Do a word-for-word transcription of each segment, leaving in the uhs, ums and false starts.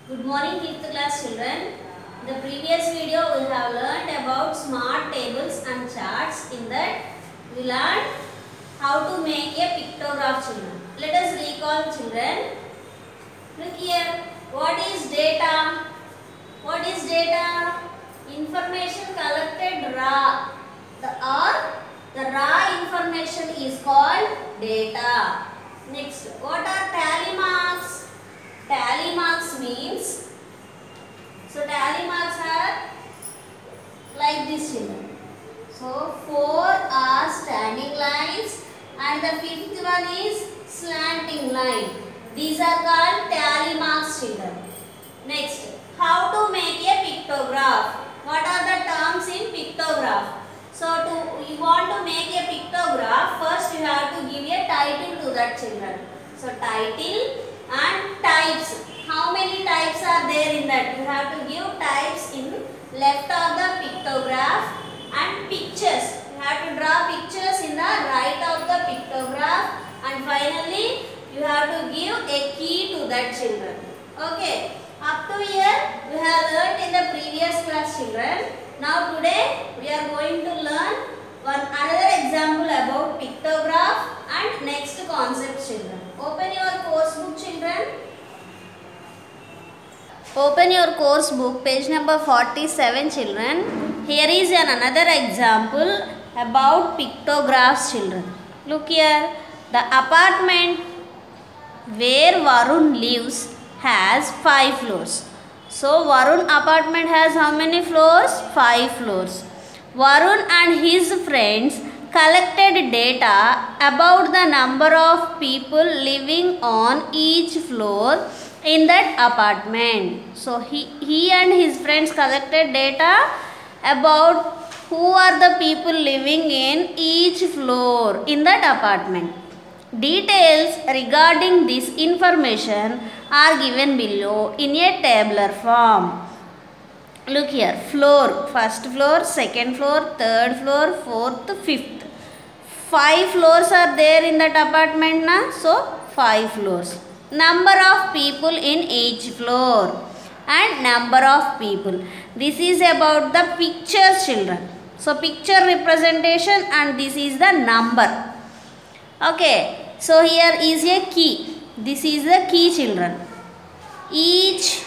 Good morning fifth class children. In the previous video we have learned about smart tables and charts. In that we learned how to make a pictograph children. Let us recall children. Look here. What is data? What is data? Information collected raw. The or the raw information is called data. Next, what are tally marks? Tally marks means, so tally marks are like this children. So four are standing lines and the fifth one is slanting line. These are called tally marks children. Next, how to make a pictograph? What are the terms in pictograph? So to you want to make a pictograph, first you have to give a title to that children. So title and types. How many types are there in that? You have to give types in left of the pictograph and pictures. You have to draw pictures in the right of the pictograph, and finally you have to give a key to that children. Okay. Up to here we have learnt in the previous class children. Now today we are going to learn one another example about pictograph and next concept children. Open your course book children. Open your course book page number forty-seven children. Here is an another example about pictographs children. Look here. The apartment where Varun lives has five floors. So Varun apartment has how many floors? Five floors. Varun and his friends collected data about the number of people living on each floor in that apartment. So he, he and his friends collected data about who are the people living in each floor in that apartment. Details regarding this information are given below in a tabular form. Look here, floor, first floor, second floor, third floor, fourth, fifth. Five floors are there in that apartment na? So five floors. Number of people in each floor and number of people. This is about the pictures children. So picture representation and this is the number. Okay. So here is a key. This is the key children. Each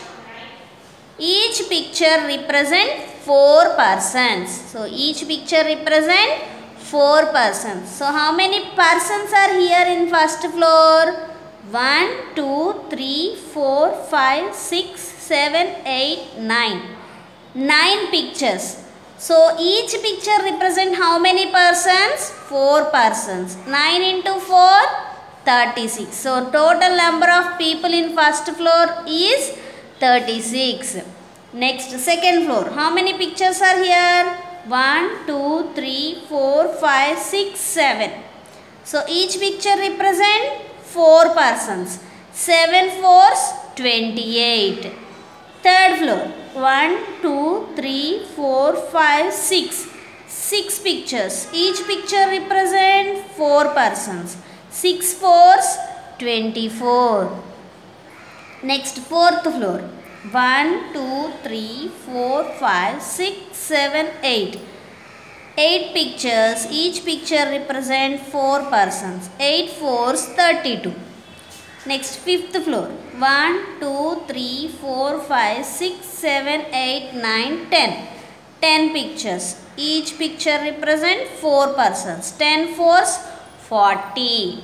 each picture represent four persons. So each picture represent four persons. So how many persons are here in first floor? One, two, three, four, five, six, seven, eight, nine. Nine pictures. So each picture represent how many persons? Four persons. nine into four, thirty-six. So total number of people in first floor is thirty-six. Next, second floor. How many pictures are here? one, two, three, four, five, six, seven. So each picture represent four persons. seven fours, twenty-eight. Third floor. one, two, three, four, five, six. Six pictures. Each picture represent four persons. six fours, twenty-four. Next, fourth floor. one, two, three, four, five, six, seven, eight. eight pictures. Each picture represent four persons. eight fours, thirty-two. Next, fifth floor. one, two, three, four, five, six, seven, eight, nine, ten. ten pictures. Each picture represent four persons. ten fours, forty.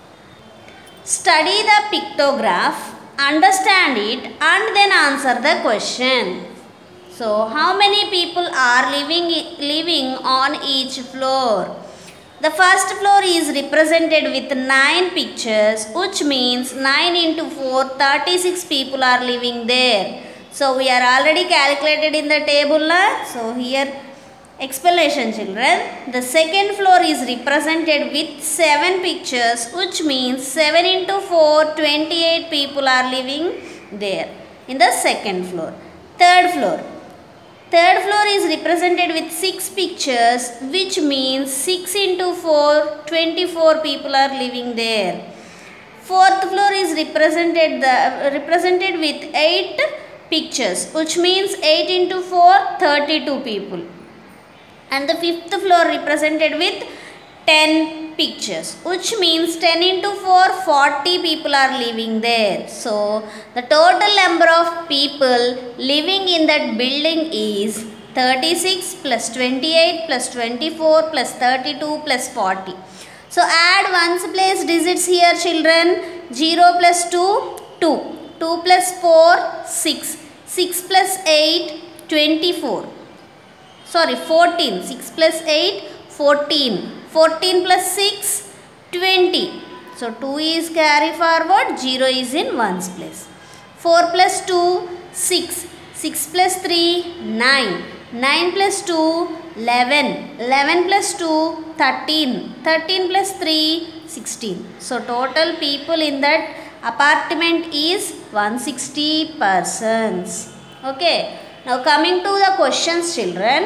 Study the pictograph, understand it and then answer the question. So, how many people are living, living on each floor? The first floor is represented with nine pictures, which means nine into four, thirty-six people are living there. So we are already calculated in the table. So here explanation children. The second floor is represented with seven pictures, which means seven into four, twenty-eight people are living there in the second floor. Third floor. Third floor is represented with six pictures, which means six into four, twenty-four people are living there. Fourth floor is represented the represented with eight pictures, which means eight into four, thirty-two people. And the fifth floor represented with ten pictures, which means ten into four, forty people are living there. So the total number of people living in that building is thirty-six plus twenty-eight plus twenty-four plus thirty-two plus forty. So add ones place digits here, children. Zero plus two, two. two plus four, six. six plus eight, twenty-four. Sorry, fourteen. six plus eight, fourteen. fourteen plus six, twenty. So two is carry forward, zero is in ones place. four plus two, six. six plus three, nine. nine plus two, eleven. eleven plus two, thirteen. thirteen plus three, sixteen. So total people in that apartment is one hundred sixty persons. Okay. Now coming to the questions, children.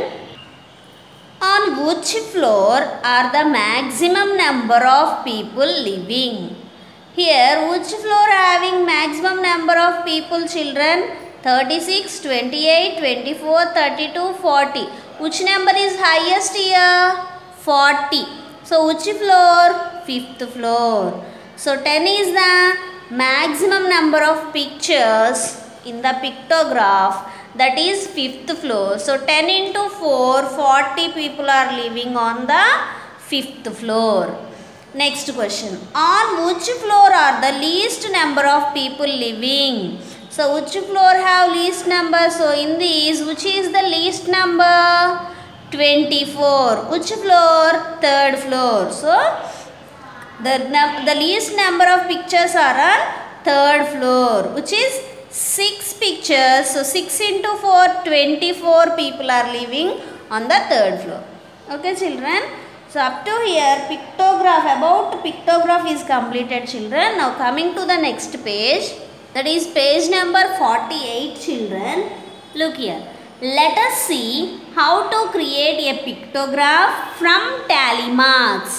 On which floor are the maximum number of people living? Here, which floor having maximum number of people, children? thirty-six, twenty-eight, twenty-four, thirty-two, forty. Which number is highest here? forty. So which floor? Fifth floor. So ten is the maximum number of pictures in the pictograph, that is fifth floor. So ten into four, forty people are living on the fifth floor. Next question. On which floor are the least number of people living? So which floor have least number? So in these, which is the least number? twenty-four. Which floor? Third floor. So the, the least number of pictures are on third floor, which is six pictures. So six into four, twenty-four people are living on the third floor. Okay, children. So up to here, pictograph, about pictograph is completed, children. Now coming to the next page, that is page number forty-eight, children. Look here. Let us see how to create a pictograph from tally marks.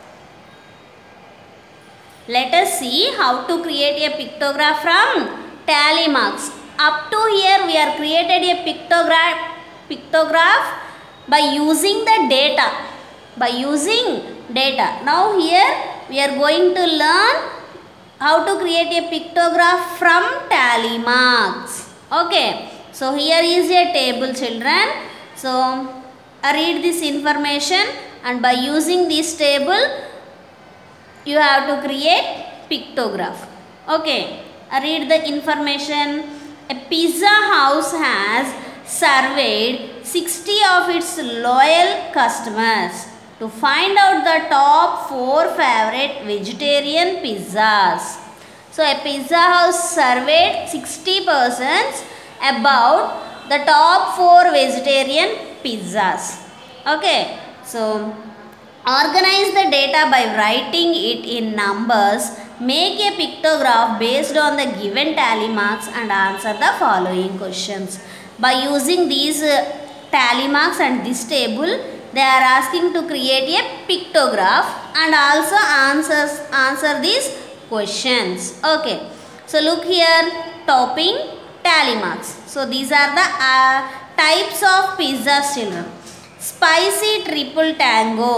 Let us see how to create a pictograph from tally marks. Up to here we are created a pictograph pictograph by using the data. By using data. Now here we are going to learn how to create a pictograph from tally marks. Okay. So here is a table, children. So I read this information, and by using this table you have to create pictograph. Okay. I read the information. A pizza house has surveyed sixty of its loyal customers to find out the top four favorite vegetarian pizzas. So a pizza house surveyed sixty persons about the top four vegetarian pizzas. Okay. So organize the data by writing it in numbers. Make a pictograph based on the given tally marks and answer the following questions. By using these uh, tally marks and this table, they are asking to create a pictograph and also answers answer these questions. Okay. So look here, topping, tally marks. So these are the uh, types of pizzas, children. Spicy triple tango,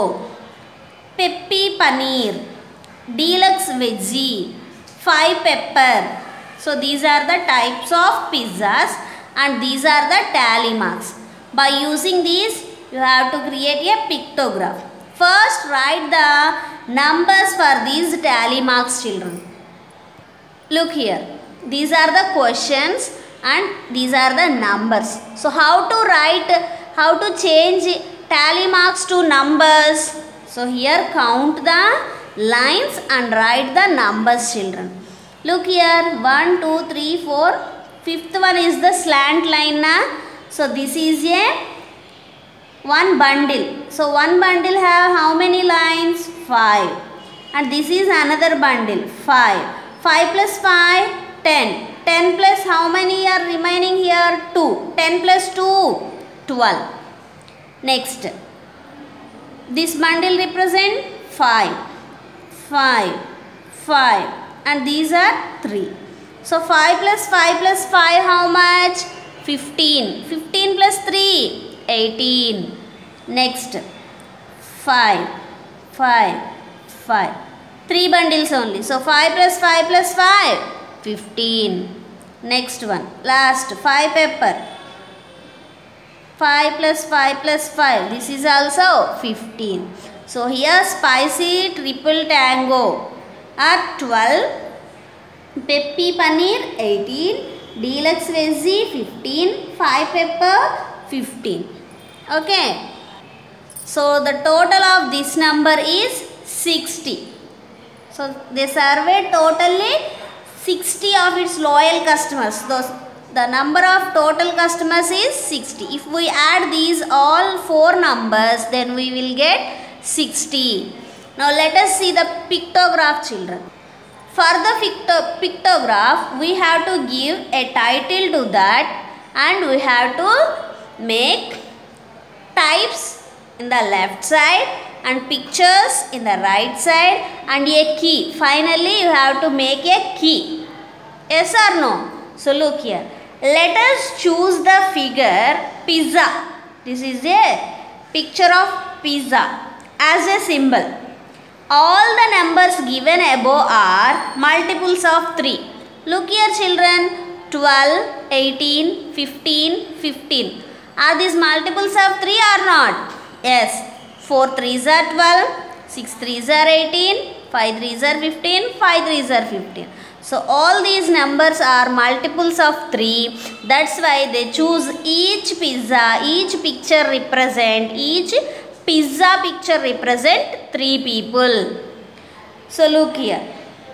peppy paneer, deluxe veggie, five pepper. So these are the types of pizzas and these are the tally marks. By using these, you have to create a pictograph. First write the numbers for these tally marks, children. Look here. These are the questions and these are the numbers. So how to write, how to change tally marks to numbers? So here count the lines and write the numbers, children. Look here, one, two, three, four. Fifth one is the slant line. Na? So this is a one bundle. So one bundle have how many lines? Five. And this is another bundle. Five. Five plus five, ten. ten plus how many are remaining here? two. ten plus two, twelve. Next. This bundle represent five. five. five. and these are three. So five plus five plus five, how much? fifteen. fifteen plus three, eighteen. Next, five, five, five. three bundles only. So five plus five plus five, fifteen. Next one, last, five pepper. five plus five plus five, this is also fifteen. So here spicy triple tango are twelve, peppy paneer eighteen, deluxe veggie fifteen, five pepper fifteen. Okay. So the total of this number is sixty. So they surveyed totally sixty of its loyal customers. Those, the number of total customers is sixty. If we add these all four numbers, then we will get sixty. Now let us see the pictograph, children. For the picto pictograph, we have to give a title to that, and we have to make types in the left side and pictures in the right side and a key. Finally, you have to make a key. Yes or no? So look here. Let us choose the figure pizza. This is a picture of pizza as a symbol. All the numbers given above are multiples of three. Look here, children. twelve, eighteen, fifteen, fifteen. Are these multiples of three or not? Yes. four threes are twelve, six threes are eighteen, five threes are fifteen, five threes are fifteen. So all these numbers are multiples of three. That's why they choose each pizza, each picture represent, each pizza picture represent three people. So look here.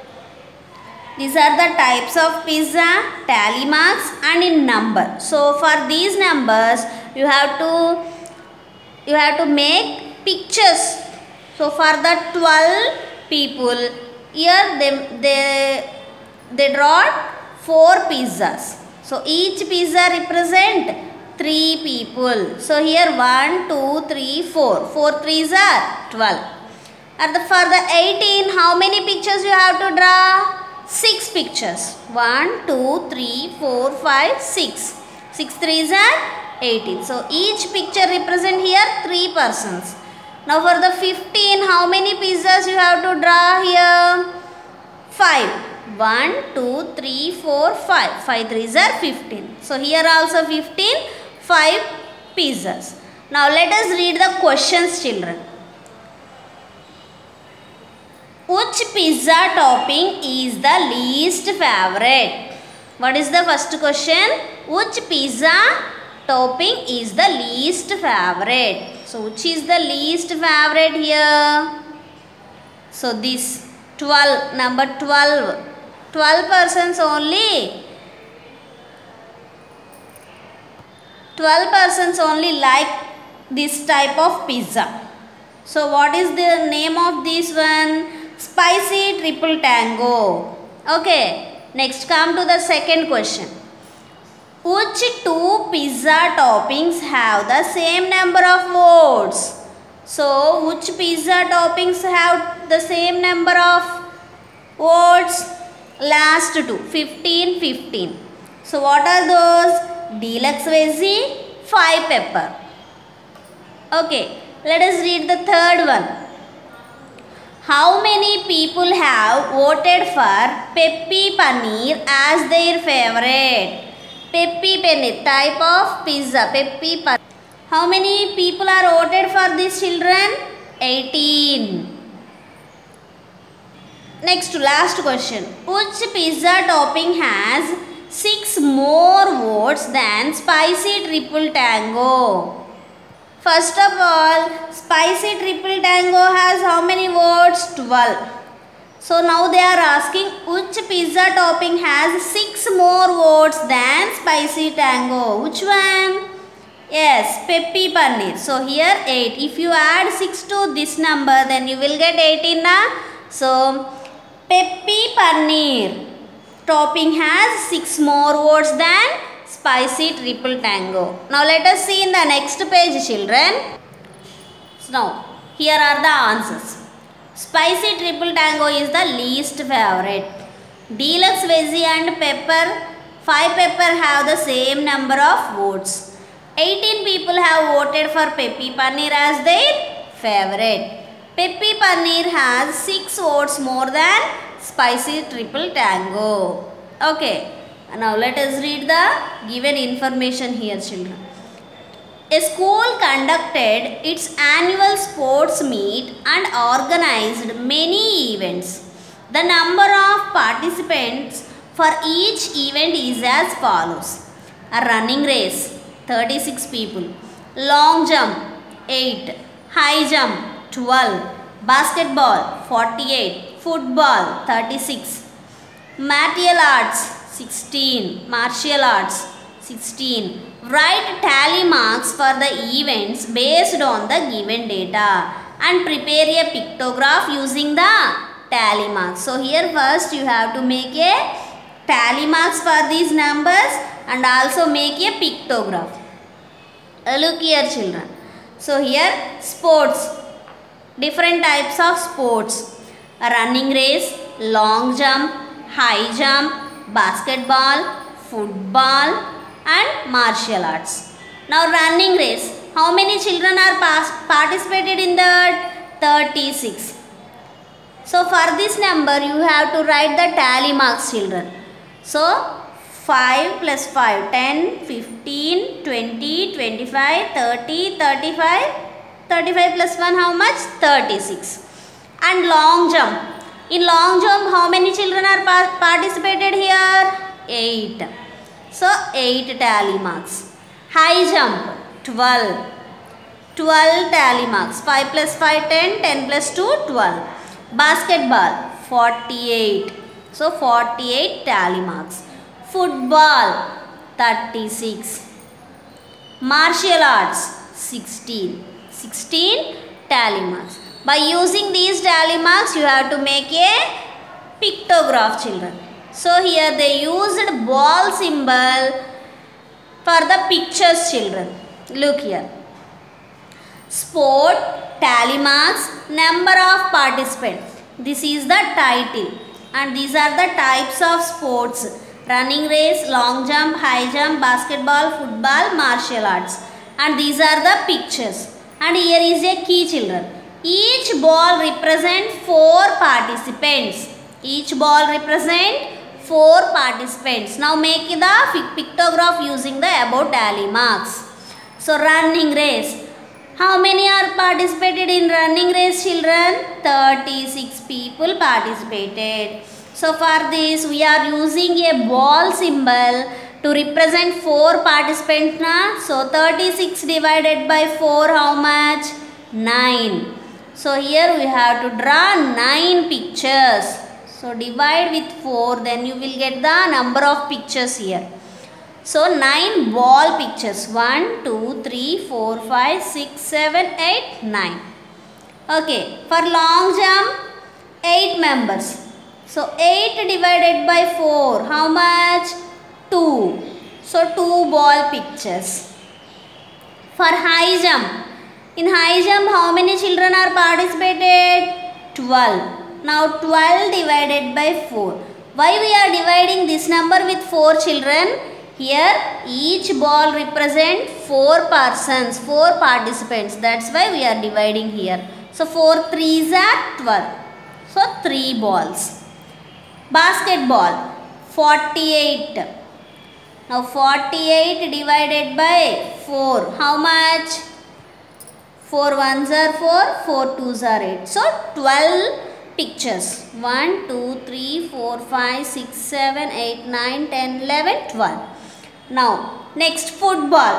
These are the types of pizza, tally marks and in number. So for these numbers, you have to you have to make pictures. So for the twelve people, here they they they draw four pizzas. So each pizza represent three people. So here one, two, three, four. Four threes are twelve. And the, for the eighteen, how many pictures you have to draw? Six pictures. One, two, three, four, five, six. Six threes are eighteen. So each picture represent here three persons. Now for the fifteen, how many pizzas you have to draw here? five. one, two, three, four, five. five threes are fifteen. So here also fifteen, five pizzas. Now let us read the questions, children. Which pizza topping is the least favorite? What is the first question? Which pizza topping is the least favorite? So which is the least favorite here? So this twelve, number twelve. twelve persons only. twelve persons only like this type of pizza. So what is the name of this one? Spicy triple tango. Okay. Next, come to the second question. Which two pizza toppings have the same number of votes? So which pizza toppings have the same number of votes? Last two, fifteen, fifteen. So what are those? Deluxe veggie, five pepper. Okay, let us read the third one. How many people have voted for peppy paneer as their favorite? Peppy paneer, type of pizza, peppy paneer. How many people are voted for these, children? eighteen. Next to last question. Which pizza topping has six more votes than spicy triple tango? First of all, spicy triple tango has how many votes? twelve. So now they are asking which pizza topping has six more votes than spicy tango. Which one? Yes, peppy paneer. So here eight. If you add six to this number, then you will get eighteen. Na? So peppy paneer topping has six more votes than spicy triple tango. Now let us see in the next page, children. So now here are the answers. Spicy triple tango is the least favorite. Deluxe Veggie and Pepper, five Pepper have the same number of votes. eighteen people have voted for Peppy Paneer as their favorite. Peppy Paneer has six votes more than Spicy Triple Tango. Okay, now let us read the given information here, children. A school conducted its annual sports meet and organized many events. The number of participants for each event is as follows. A running race, thirty-six people. Long jump, eight. High jump, twelve. Basketball, forty-eight. Football, thirty-six. Martial arts, sixteen. Martial arts, sixteen. Write tally marks for the events based on the given data and prepare a pictograph using the tally marks. So here first you have to make a tally marks for these numbers and also make a pictograph. Uh, look here, children. So here sports, different types of sports. A running race, long jump, high jump, basketball, football and martial arts. Now running race, how many children are participated in that? thirty-six. So for this number you have to write the tally marks, children. So five plus five, ten, fifteen, twenty, twenty-five, thirty, thirty-five. thirty-five plus one how much? thirty-six. And long jump. In long jump how many children are participated here? eight. So eight tally marks. High jump, twelve. twelve tally marks. five plus five, ten. ten plus two, twelve. Basketball, forty-eight. So forty-eight tally marks. Football, thirty-six. Martial arts, sixteen. sixteen tally marks. By using these tally marks you have to make a pictograph, children. So here they used ball symbol for the pictures, children. Look here. Sport, tally marks, number of participants. This is the title and these are the types of sports. Running race, long jump, high jump, basketball, football, martial arts. And these are the pictures. And here is a key, children. Each ball represents four participants. Each ball represents four participants. Now make the pictograph using the above tally marks. So running race. How many are participated in running race, children? thirty-six people participated. So for this we are using a ball symbol to represent four participants. Na? So thirty-six divided by four how much? nine. So here we have to draw nine pictures. So divide with four, then you will get the number of pictures here. So nine ball pictures. one, two, three, four, five, six, seven, eight, nine. Okay. For long jump, eight members. So eight divided by four, how much? two. So two ball pictures. For high jump, in high jump how many children are participated? twelve. Now twelve divided by four. Why we are dividing this number with four, children? Here each ball represents four persons, four participants. That's why we are dividing here. So four threes are twelve. So three balls. Basketball, forty-eight. Now forty-eight divided by four. How much? four ones are four, four twos are eight. So twelve pictures. one, two, three, four, five, six, seven, eight, nine, ten, eleven, twelve. Now next football,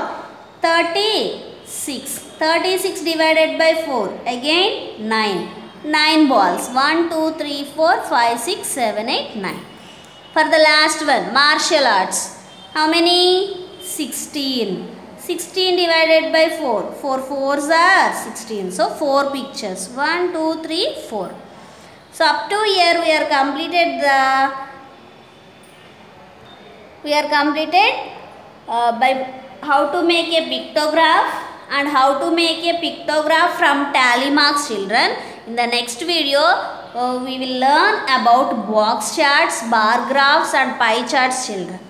thirty-six. thirty-six divided by four. Again nine. nine balls. one, two, three, four, five, six, seven, eight, nine. For the last one, martial arts. How many? sixteen. sixteen divided by four. four fours are sixteen. So four pictures. one, two, three, four. So up to here we are completed the we are completed uh, by how to make a pictograph and how to make a pictograph from tally marks, children. In the next video uh, we will learn about box charts, bar graphs and pie charts children.